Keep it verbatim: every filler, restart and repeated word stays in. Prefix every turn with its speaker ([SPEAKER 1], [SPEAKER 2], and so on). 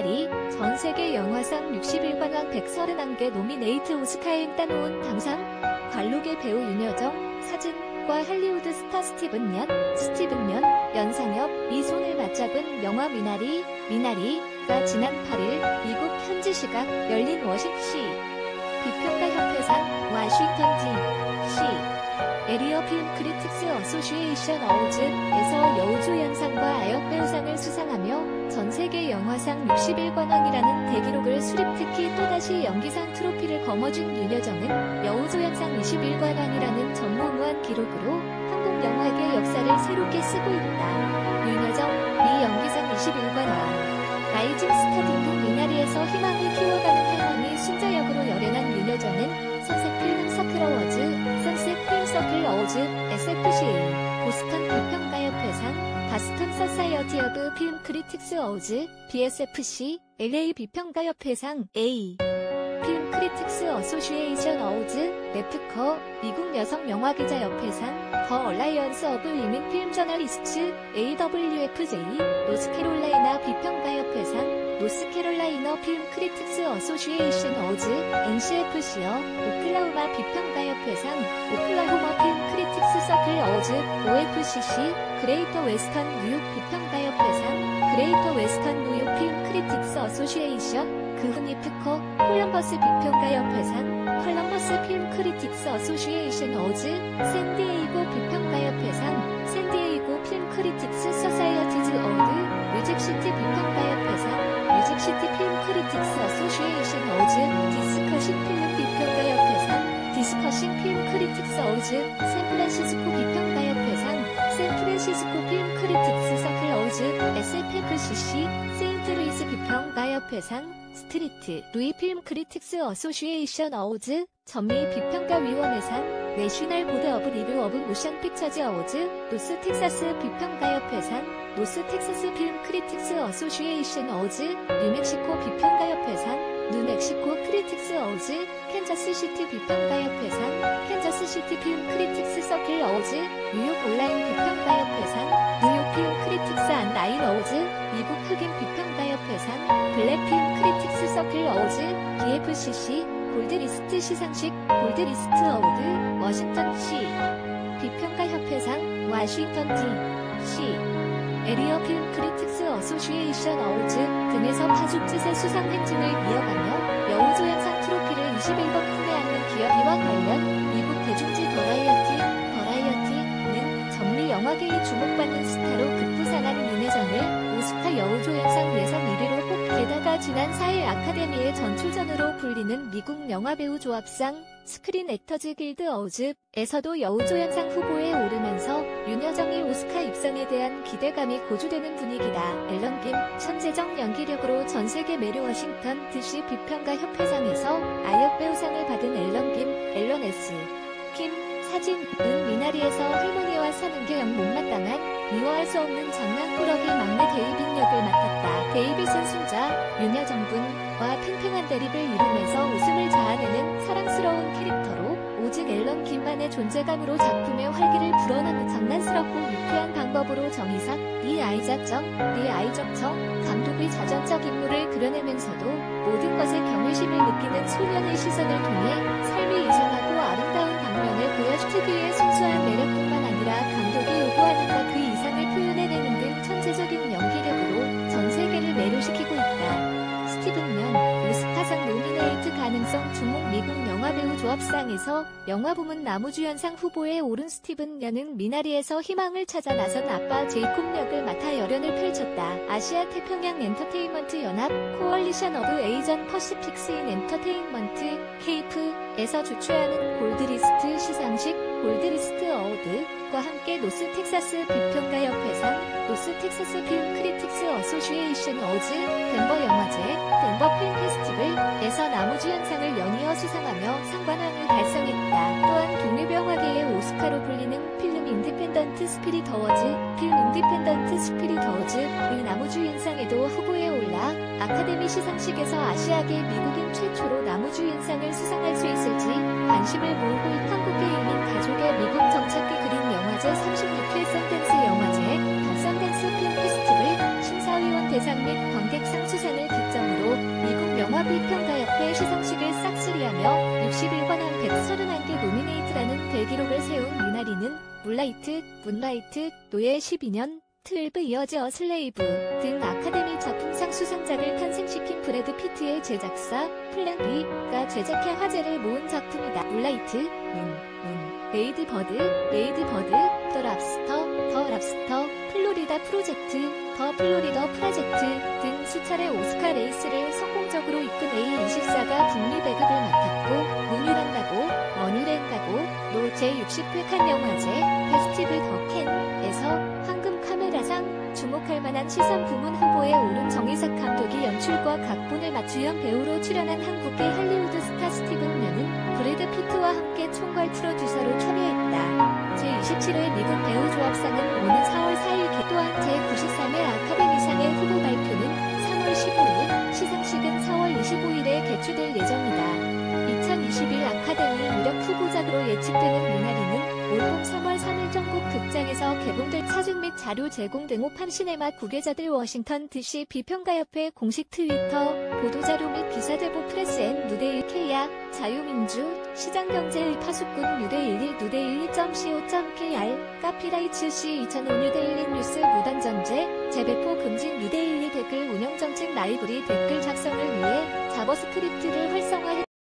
[SPEAKER 1] 미나리, 전세계 영화상 육십일 관왕 백삼십일 개 노미네이트 오스카에 따놓은 당상, 관록의 배우 윤여정, 사진과 할리우드 스타 스티븐 연, 스티븐 연, 연상엽, 이 손을 맞잡은 영화 미나리, 미나리가 지난 팔 일 미국 현지 시각 열린 워싱시 비평가협회상 워싱턴 디씨 에리어 필름 크리틱스 어소시에이션 어워즈에서 여우조연상과 아역배우상을 수상하며 전세계 영화상 육십일 관왕이라는 대기록을 수립. 특히 또다시 연기상 트로피를 거머쥔 윤여정은 여우조연상 이십일 관왕이라는 전무후무한 기록으로 한국 영화계 역사를 새롭게 쓰고 있다. 윤여정, 미 연기상 이십일 관왕, 라이징 스타 등극 미나리에서 희망을 키워가는 할머니 순자 역으로 열연한 윤여정은 선셋 필름 서클 어워즈, 선셋 필름 서클 어워즈, 에스에프씨에이, 보스턴 비평가협회상, 바스턴 서사이어티 오브 필름 크리틱스 어워즈, 비에스에프씨, 엘에이 비평가협회상, A. 필름 크리틱스 어소시에이션 어워즈, 네프커, 미국 여성영화기자협회상, 더 얼라이언스 오브 위민 필름 저널리스츠, 에이더블유에프제이, 노스캐롤라이나 비평가협회상, 노스캐롤라이너 필름 크리틱스 어소시에이션 어워즈, 엔씨에프씨어, 오클라호마 비평가협회상, 오클라호마 필름 크리틱스 서클 어워즈, 오에프씨씨, 그레이터 웨스턴 뉴욕 비평가협회상, 그레이터 웨스턴 뉴욕 필름 크리틱스 어소시에이션, 그흐니프커, 콜럼버스 비평가협회상, 콜럼버스 필름 크리틱스 어소시에이션 어워즈, 샌디에이고 비평가협회상, 샌디에이고 필름 크리틱스 서사이어티즈 어워드, 뮤직시티 비평가협회상, 뮤직시티 필름 크리틱스 어소시에이션 어워즈, 디스커싱 필름 비평가협회상, 디스커싱 필름 크리틱스 어워즈, 샌프란시스코 비평가협회상, 샌프란시스코 필름 크리틱스 서클 어워즈, 에스에프에프씨씨, 세인트루이스 비평가협회상, 스트리트 루이 필름 크리틱스 어소시에이션 어워즈, 전미 비평가위원회상, 내셔널 보드 오브 리뷰 오브 모션 픽처즈 어워즈, 노스 텍사스 비평가협회상, 노스 텍사스 필름 크리틱스 어소시에이션 어워즈, 뉴멕시코 비평가협회상, 뉴멕시코 크리틱스 어워즈, 캔자스 시티 비평가협회상, 캔자스 시티 필름 크리틱스 서클 어워즈, 뉴욕 온라인 비평가협회상, 뉴욕 필름 크리틱스 온라인 어워즈, 미국 흑인 비평가협회상, 블랙 필름 크리틱스 서클 어워즈, 비에프씨씨, 골드리스트 시상식, 골드리스트 어워드, 워싱턴시 비평가협회상, 워싱턴 디씨 에리어 필름 크리틱스 어소시에이션 어워즈 등에서 파죽지세 수상 행진을 이어가며 여우조연상 트로피를 이십일 번 품에 안는 기업 이와 관련 미국 대중지 버라이어티, 버라이어티는 전미 영화계의 주목받는 스타로 급부상한 윤여정을 오스카 여우조연상 예상 일 위로 뽑. 게다가 지난 사 일 아카데미의 전초전으로 불리는 미국 영화배우 조합상 스크린 액터즈 길드 어워즈에서도 여우조연상 후보에 오르면서 윤여정의 오스카 입성에 대한 기대감이 고조되는 분위기다. 앨런 김, 천재적 연기력으로 전세계 매료 워싱턴 디씨 비평가 협회상에서 아역배우상을 받은 앨런 김, 앨런 에스. 김, 사진, 은 미나리에서 할머니와 사는 게 영 못마땅한 미워할 수 없는 장난꾸러기 막내 데이빗 역을 맡았다. 데이빗은 순자, 윤여정분과 팽팽한 대립을 이루면서 웃음을 자아내는 사랑스러운 캐릭터로 오직 앨런 김만의 존재감으로 작품의 활기를 불어넣는 장난스럽고 유쾌한 방법으로 정의삭, 리 아이작정, 리 아이적정 감독의 자전적 인물을 그려내면서도 모든 것에 경외심을 느끼는 소년의 시선을 통해 삶이 이상하고 아름다운 방면을 보여주 특유의 순수한 매력뿐만 아니라 감독이 요구하는 것 그 이상을 표현해내는 등 천재적인 연기력으로 전 세계를 매료시키고 있다. 스티븐 연, 오스카상 노미네이트 가능성 주목. 미국 영화배우 조합상에서 영화부문 나무주연상 후보에 오른 스티븐 연은 미나리에서 희망을 찾아 나선 아빠 제이콥 역을 맡아 열연을 펼쳤다. 아시아 태평양 엔터테인먼트 연합 코얼리션 오브 에이전 퍼시픽스 인 엔터테인먼트 케이프에서 주최하는 골드리스트 시상식 골드리스트 어워드과 함께 노스 텍사스 비평가협회상, 노스 텍사스 필름 크리틱스 어소시에이션 어워즈, 덴버 영화제, 덴버 필름 페스티벌에서 나무주연상을 연이어 수상하며 상관왕을 달성했다. 또한 독립영화계의 오스카로 불리는 필름 인디펜던트 스피릿 어워즈, 필름 인디펜던트 스피릿 어워즈의 나무주연상에도 후보에 올라 아카데미 시상식에서 아시아계 미국인 최초로 나무주연상을 수상할 수 있을지 관심을 모으고 있는 한국계 이민 가족의 미국 정착기 그린 영화제 삼십육 회 썬댄스 영화제, 더 썬댄스 필름 페스티벌 심사위원 대상 및 관객상 수상을 득점. 물라이트, 문라이트, 노예 십이 년, 트웰브 이어즈 어 슬레이브 등 아카데미 작품상 수상작을 탄생시킨 브래드 피트의 제작사 플랜 B가 제작해 화제를 모은 작품이다. 물라이트, 문, 문, 레이드 버드, 레이드 버드, 더 랍스터, 더 랍스터, 플로리다 프로젝트, 더 플로리더 프로젝트 등 수차례 오스카 레이스를 성공적으로 이끈 에이 이십사가 북미 배급을 맡았고 문유랑 가고, 원유랭 가고, 로 제육십 회 칸 영화제 페스티벌 더 캔에서 황금 카메라상, 주목할 만한 시선 부문 후보에 오른 정의삭 감독이 연출과 각본을 맡 주연 배우로 출연한 한국계 할리우드 스타 스티븐 면은 브래드 피트와 함께 총괄 프로듀서로 참여했다. 제이십칠 회 미국 배우 조합상은 오는 사월 사일 개 또한 제구십삼 회 아카데미상의 후보 발표는 삼월 십오일, 시상식은 사월 이십오일에 개최될 예정이다. 이천이십일 아카데미 유력 후보작으로 예측되는 미나리는 올봄 삼월 삼일 전국 극장에서 개봉될 사진 및 자료 제공 등 오판 시네마 구계자들 워싱턴 디씨 비평가협회 공식 트위터 보도자료 및 기사제보 프레스 앤 누데일 케이아 자유민주 시장경제의 파수꾼 뉴데일리 누데일리 점 씨오 점 케이알 카피라이츠 씨 이천오 뉴데일리 뉴스 무단전제 재배포 금지 뉴데일리 댓글 운영정책 라이브리 댓글 작성을 위해 자버스크립트를 활성화해